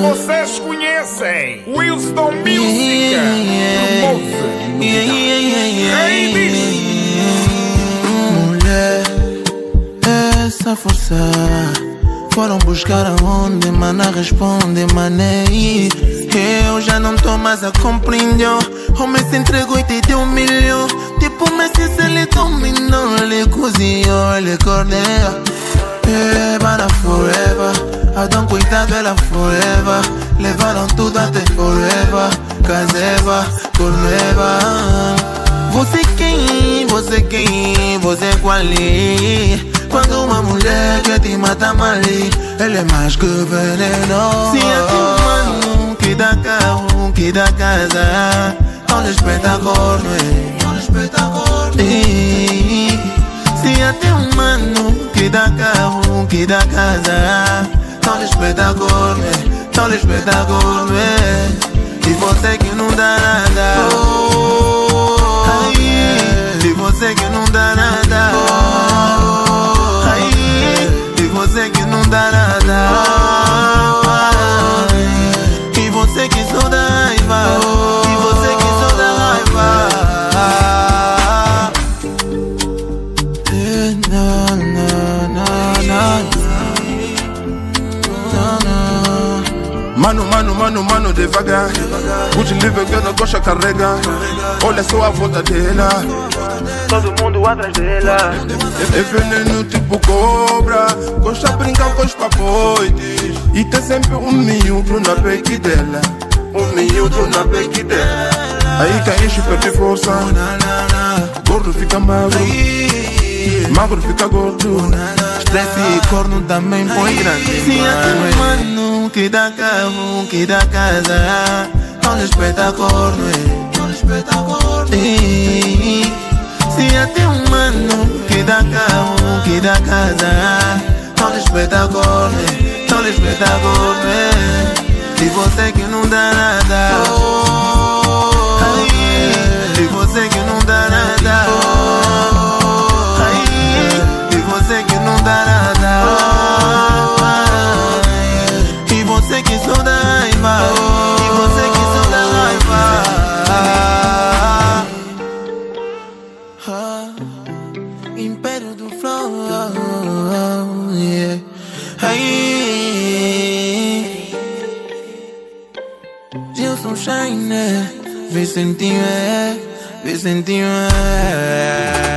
vocês conhecem Wilson Music, promove Rei mulher, essa força foram buscar aonde, mana responde, mané. Eu já não tô mais a compreender. Homem se entregou e te deu 1 milhão. Tipo Messi se ele dominou, ele cozinhou, ele cordeia. Para forever, Adão cuidado ela forever. Levaram tudo até forever. Caseva, corneva. Você quem, você quem, você qual é? Quando uma mulher quer te matar mal, ele é mais que veneno. Se é teu mano que dá carro, que dá casa, não lhe espeta corno, não lhe espeta corno. Se é teu mano que dá carro, que dá casa, não lhe espeta corno, não lhe espeta corno. E você que não dá nada, e você que não dá nada, e você que não dá nada, e você que só dá raiva, e você que só dá raiva. Mano, devagar. Puxa nível que eu não gosto carrega. Olha só a volta dela, todo mundo atrás dela. É veneno tipo cobra, gosta de brincar com os papoites. E tem sempre 1 minuto na peque dela, 1 minuto na peque dela. Aí que enche perde força, gordo fica magro, magro fica gordo. Estresse e corno também põe grande. Se é teu mano que dá carro, que dá casa, não lhe espeta corno, não lhe espeta corno. Se é teu mano que dá carro, que dá casa, não lhe espeta corno, não lhe espeta corno. E você que não dá nada, e você que não dá nada, e você que não dá nada, e você que só dá raiva, e você que só dá raiva. Império do flow, yeah. Gilson Shine, Vicentinho, Vicentinho.